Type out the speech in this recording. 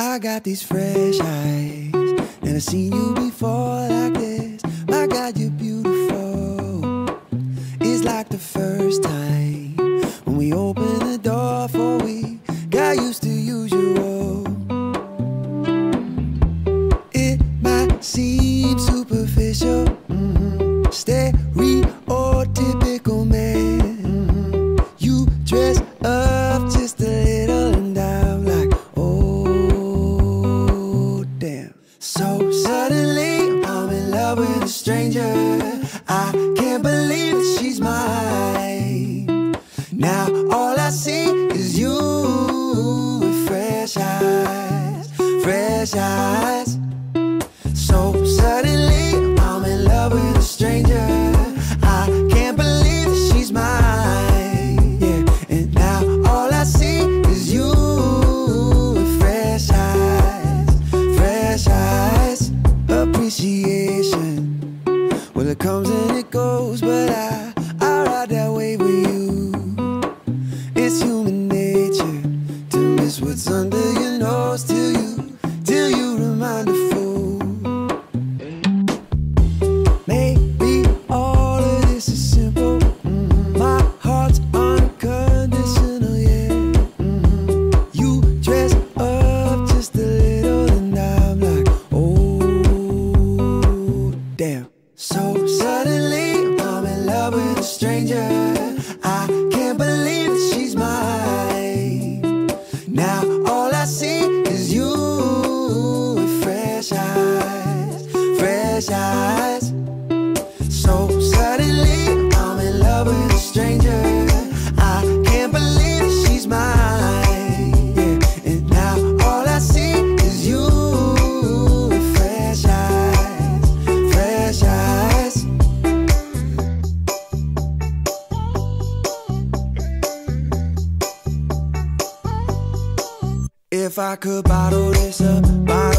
I got these fresh eyes, never seen you before like this. My God, you're beautiful. It's like the first time when we opened the door, for we got used to usual. It might seem superficial, stereotypical man. You dress up just a little and I'm like, oh damn. So suddenly I'm in love with a stranger. I can't believe that she's mine. Now all I see is you with fresh eyes, fresh eyes. So suddenly I'm in love with a stranger. I can't believe that she's mine. Yeah, and now all I see is you with fresh eyes, fresh eyes. Appreciation, well, it comes and it goes, but I ride that wave with you. It's human nature to miss what's under your nose till you remind a fool. Maybe all of this is simple. My heart's unconditional, yeah. You dress up just a little and I'm like, oh damn. So suddenly I'm in love with a stranger. I can't believe that she's mine. Now all I see is you with fresh eyes, fresh eyes. So suddenly I'm in love with a stranger. I can't believe that she's mine. Yeah, and now all I see is you with fresh eyes, fresh eyes. If I could bottle this up,